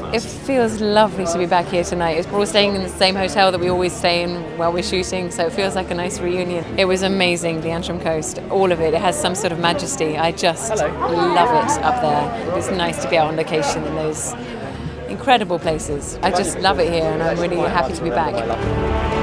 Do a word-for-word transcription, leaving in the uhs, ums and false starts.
It feels lovely to be back here tonight. We're all staying in the same hotel that we always stay in while we're shooting, so it feels like a nice reunion. It was amazing, the Antrim coast, all of it. It has some sort of majesty. I just Hello. love it up there. It's nice to be out on location in those incredible places. I just love it here and I'm really happy to be back.